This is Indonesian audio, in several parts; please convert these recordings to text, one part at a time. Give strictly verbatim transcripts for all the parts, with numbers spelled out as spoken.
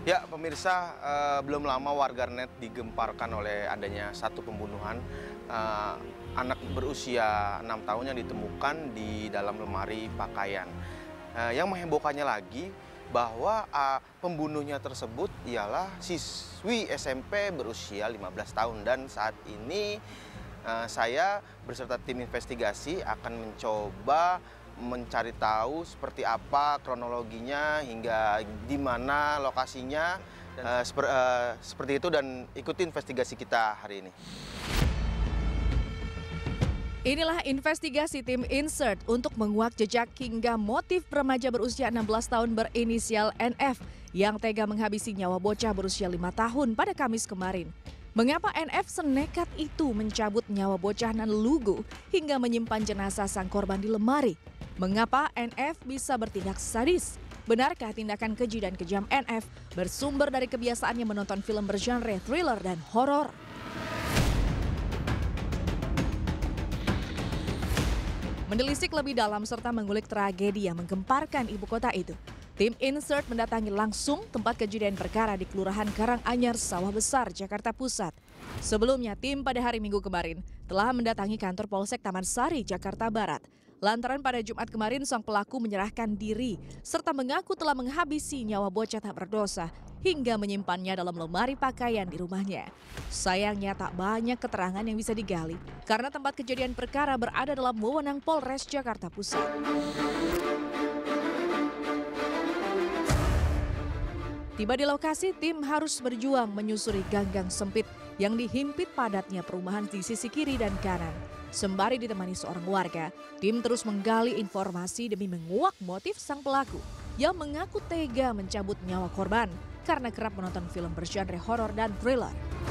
Ya, pemirsa, eh, belum lama warganet digemparkan oleh adanya satu pembunuhan eh, anak berusia enam tahun yang ditemukan di dalam lemari pakaian. Eh, yang menghebohkannya lagi bahwa eh, pembunuhnya tersebut ialah siswi S M P berusia lima belas tahun, dan saat ini eh, saya beserta tim investigasi akan mencoba mencari tahu seperti apa kronologinya hingga di mana lokasinya, uh, seper, uh, seperti itu, dan ikuti investigasi kita hari ini. Inilah investigasi tim Insert untuk menguak jejak hingga motif remaja berusia enam belas tahun berinisial N F yang tega menghabisi nyawa bocah berusia lima tahun pada Kamis kemarin. Mengapa N F senekat itu mencabut nyawa bocah nan lugu hingga menyimpan jenazah sang korban di lemari? Mengapa N F bisa bertindak sadis? Benarkah tindakan keji dan kejam N F bersumber dari kebiasaannya menonton film bergenre thriller dan horor? Menelisik lebih dalam serta mengulik tragedi yang menggemparkan ibu kota itu, tim Insert mendatangi langsung tempat kejadian perkara di Kelurahan Karanganyar, Sawah Besar, Jakarta Pusat. Sebelumnya, tim pada hari Minggu kemarin telah mendatangi kantor Polsek Taman Sari, Jakarta Barat. Lantaran pada Jumat kemarin sang pelaku menyerahkan diri serta mengaku telah menghabisi nyawa bocah tak berdosa hingga menyimpannya dalam lemari pakaian di rumahnya. Sayangnya tak banyak keterangan yang bisa digali karena tempat kejadian perkara berada dalam wewenang Polres Jakarta Pusat. Tiba di lokasi, tim harus berjuang menyusuri gang-gang sempit yang dihimpit padatnya perumahan di sisi kiri dan kanan. Sembari ditemani seorang warga, tim terus menggali informasi demi menguak motif sang pelaku yang mengaku tega mencabut nyawa korban karena kerap menonton film bergenre horor dan thriller.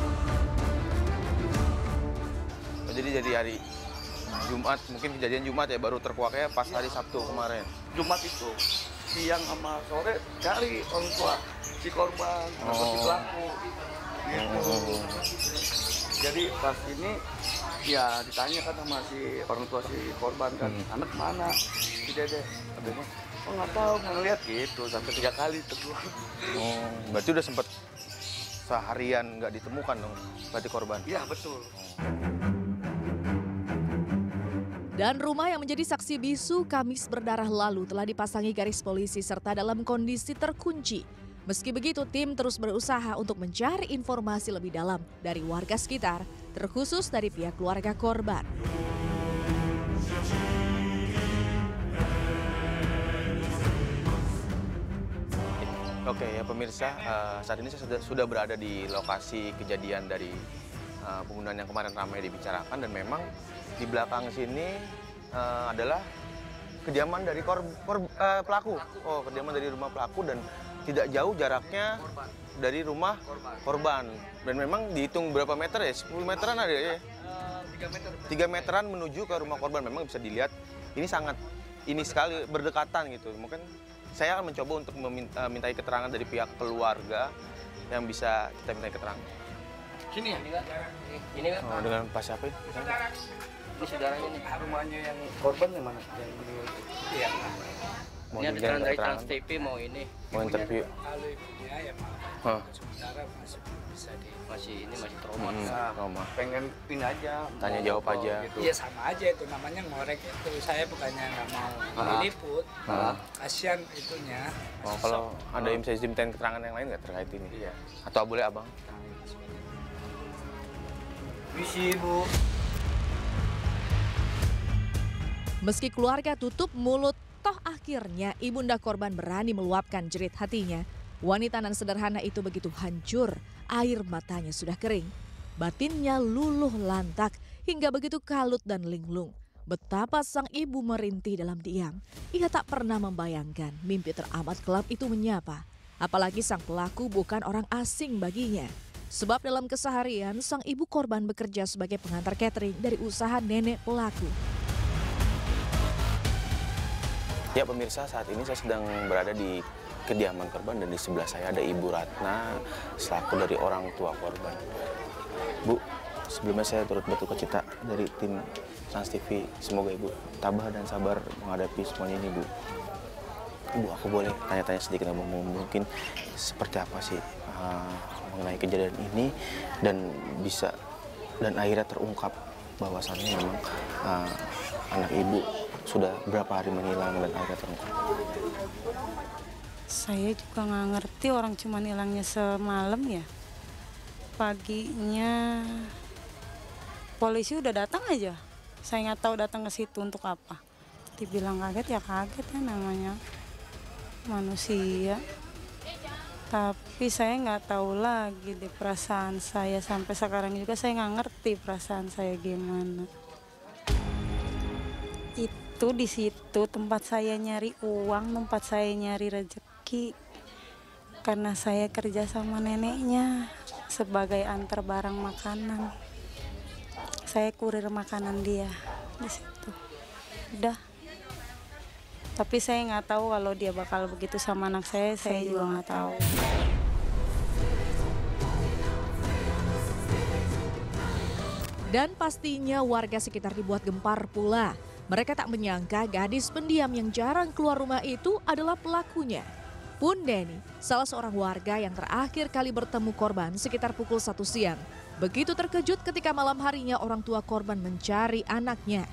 Jadi dari hari Jumat, mungkin kejadian Jumat ya, baru terkuaknya pas hari Sabtu kemarin. Jumat itu siang sama sore cari orang tua si korban atau si pelaku gitu. Oh. Jadi pas ini ya ditanya kan sama si orang tua si korban kan, hmm. anak mana si dede, katanya oh nggak tahu, nggak ngeliat gitu sampai tiga kali tegur. Oh, berarti udah sempet seharian nggak ditemukan dong berarti korban? Iya betul. Dan rumah yang menjadi saksi bisu Kamis berdarah lalu telah dipasangi garis polisi serta dalam kondisi terkunci. Meski begitu, tim terus berusaha untuk mencari informasi lebih dalam dari warga sekitar, terkhusus dari pihak keluarga korban. Oke ya pemirsa, uh, saat ini saya sudah, sudah berada di lokasi kejadian dari uh, pembunuhan yang kemarin ramai dibicarakan, dan memang di belakang sini uh, adalah kediaman dari kor, kor, uh, pelaku. Oh, kediaman dari rumah pelaku, dan tidak jauh jaraknya korban. Dari rumah korban. korban. Dan memang dihitung berapa meter ya? sepuluh meteran ada ya? tiga meter. tiga meteran menuju ke rumah korban. Memang bisa dilihat ini sangat ini sekali berdekatan gitu. Mungkin saya akan mencoba untuk meminta, mintai keterangan dari pihak keluarga yang bisa kita minta keterangan. Sini ya? Ini kan? Ini kan? Oh, dengan pas siapa ini? Ini saudaranya nih. Rumahnya yang korban yang mana? Yang Iya. Mau Ini ada diminta dari keterangan? Trans T V mau ini. Mau interview? Kalau ibunya ya malah Huh. sementara masih belum bisa di. Masih ini masih trauma. Hmm, Nah, trauma. pengen pin aja. Tanya mau jawab foto aja. Gitu. Iya sama aja itu namanya ngorek itu. Saya bukannya nggak mau Ah. diliput. Ah. Kasihan itunya. Oh, Masih kalau sok. ada yang bisa dimintain keterangan yang lain nggak terkait ini? Iya. Atau boleh abang? Visi Bu. Meski keluarga tutup mulut, toh akhirnya ibunda korban berani meluapkan jerit hatinya. Wanita nan sederhana itu begitu hancur, air matanya sudah kering. Batinnya luluh lantak hingga begitu kalut dan linglung. Betapa sang ibu merintih dalam diam. Ia tak pernah membayangkan mimpi teramat gelap itu menyapa. Apalagi sang pelaku bukan orang asing baginya. Sebab dalam keseharian, sang ibu korban bekerja sebagai pengantar catering dari usaha nenek pelaku. Ya pemirsa, saat ini saya sedang berada di kediaman korban, dan di sebelah saya ada Ibu Ratna selaku dari orang tua korban. Bu, sebelumnya saya turut berduka cita dari tim Trans T V. Semoga Ibu tabah dan sabar menghadapi semuanya ini, Bu. Bu, aku boleh tanya-tanya sedikit Bu, mungkin seperti apa sih uh, mengenai kejadian ini dan bisa dan akhirnya terungkap bahwasannya memang uh, anak ibu sudah berapa hari menghilang dan akhirnya terungkap. Saya juga nggak ngerti, orang cuma hilangnya semalam ya. Paginya polisi udah datang aja. Saya nggak tahu datang ke situ untuk apa. Dibilang kaget ya kaget ya, namanya manusia. Tapi saya nggak tahu lagi di perasaan saya sampai sekarang juga saya nggak ngerti perasaan saya gimana. Itu di situ tempat saya nyari uang, tempat saya nyari rezeki. Karena saya kerja sama neneknya sebagai antar barang makanan. Saya kurir makanan dia di situ. Udah. Tapi saya nggak tahu kalau dia bakal begitu sama anak saya, saya juga nggak tahu. Dan pastinya warga sekitar dibuat gempar pula. Mereka tak menyangka gadis pendiam yang jarang keluar rumah itu adalah pelakunya. Pun Denny, salah seorang warga yang terakhir kali bertemu korban sekitar pukul satu siang. Begitu terkejut ketika malam harinya orang tua korban mencari anaknya.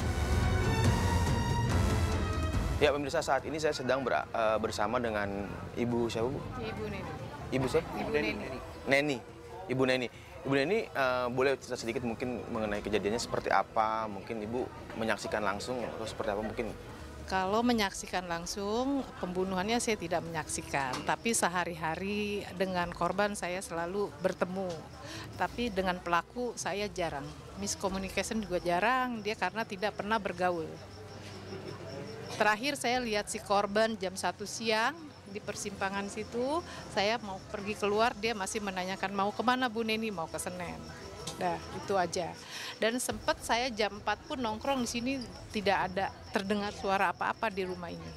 Ya pemirsa, saat ini saya sedang ber, uh, bersama dengan Ibu siapa Bu? Ibu Neni. Ibu siapa? Ibu Neni. Neni. Ibu Neni. Ibu Neni uh, boleh cerita sedikit mungkin mengenai kejadiannya seperti apa? Mungkin Ibu menyaksikan langsung atau seperti apa mungkin? Kalau menyaksikan langsung, pembunuhannya saya tidak menyaksikan. Tapi sehari-hari dengan korban saya selalu bertemu. Tapi dengan pelaku saya jarang. Miscommunication juga jarang, dia karena tidak pernah bergaul. Terakhir saya lihat si korban jam satu siang di persimpangan situ. Saya mau pergi keluar, dia masih menanyakan mau kemana Bu Neni, mau ke Senen. Dah, itu aja. Dan sempat saya jam empat pun nongkrong di sini tidak ada terdengar suara apa-apa di rumah ini.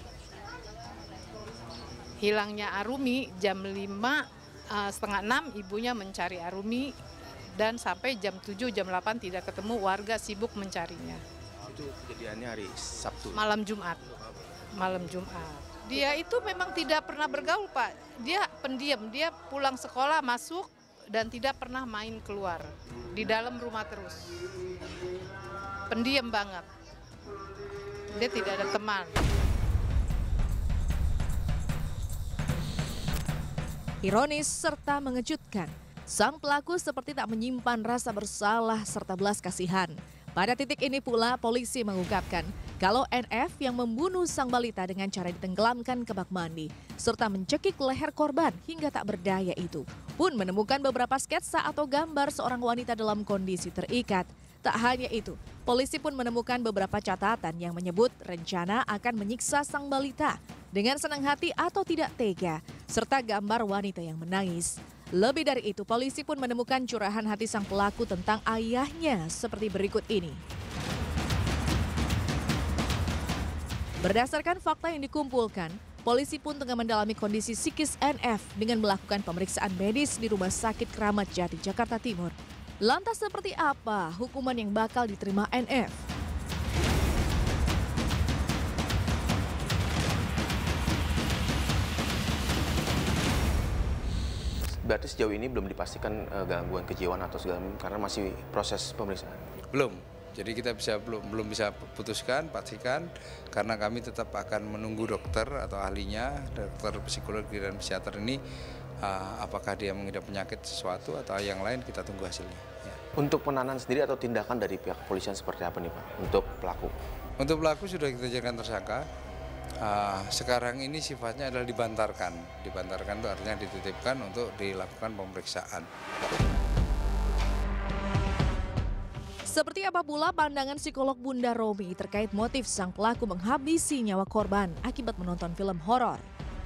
Hilangnya Arumi jam lima, uh, setengah enam ibunya mencari Arumi dan sampai jam tujuh, jam delapan tidak ketemu, warga sibuk mencarinya. Itu kejadiannya hari Sabtu. Malam Jumat. Malam Jumat. Dia itu memang tidak pernah bergaul, Pak. Dia pendiam, dia pulang sekolah masuk dan tidak pernah main keluar. Di dalam rumah terus. Pendiam banget. Dia tidak ada teman. Ironis serta mengejutkan, sang pelaku seperti tak menyimpan rasa bersalah serta belas kasihan. Pada titik ini pula polisi mengungkapkan kalau N F yang membunuh sang balita dengan cara ditenggelamkan ke bak mandi serta mencekik leher korban hingga tak berdaya itu pun menemukan beberapa sketsa atau gambar seorang wanita dalam kondisi terikat. Tak hanya itu, polisi pun menemukan beberapa catatan yang menyebut rencana akan menyiksa sang balita dengan senang hati atau tidak tega, serta gambar wanita yang menangis. Lebih dari itu, polisi pun menemukan curahan hati sang pelaku tentang ayahnya seperti berikut ini. Berdasarkan fakta yang dikumpulkan, polisi pun tengah mendalami kondisi psikis N F dengan melakukan pemeriksaan medis di Rumah Sakit Kramat Jati, Jakarta Timur. Lantas seperti apa hukuman yang bakal diterima N F? Berarti sejauh ini belum dipastikan uh, gangguan kejiwaan atau segala macam karena masih proses pemeriksaan. Belum. Jadi kita bisa belum belum bisa putuskan, pastikan karena kami tetap akan menunggu dokter atau ahlinya, dokter psikologi dan psikiater ini uh, apakah dia mengidap penyakit sesuatu atau yang lain, kita tunggu hasilnya. Ya. Untuk penahanan sendiri atau tindakan dari pihak kepolisian seperti apa nih Pak untuk pelaku? Untuk pelaku sudah kita jadikan tersangka. Uh, sekarang ini sifatnya adalah dibantarkan. Dibantarkan itu artinya dititipkan untuk dilakukan pemeriksaan. Seperti apa pula pandangan psikolog Bunda Romi terkait motif sang pelaku menghabisi nyawa korban akibat menonton film horor?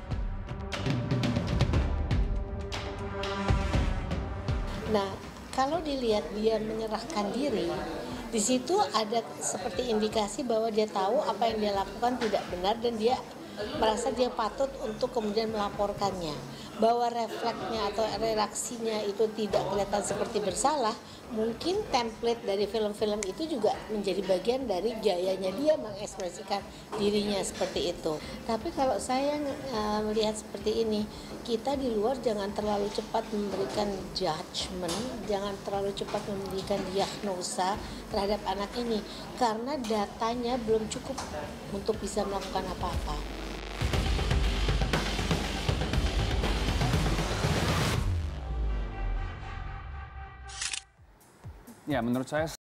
Nah, kalau dilihat dia menyerahkan diri, di situ ada seperti indikasi bahwa dia tahu apa yang dia lakukan tidak benar dan dia merasa dia patut untuk kemudian melaporkannya. Bahwa refleksnya atau reaksinya itu tidak kelihatan seperti bersalah, mungkin template dari film-film itu juga menjadi bagian dari gayanya dia mengekspresikan dirinya seperti itu. Tapi kalau saya uh, melihat seperti ini, kita di luar jangan terlalu cepat memberikan judgement, jangan terlalu cepat memberikan diagnosa terhadap anak ini, karena datanya belum cukup untuk bisa melakukan apa-apa. Ya, menurut saya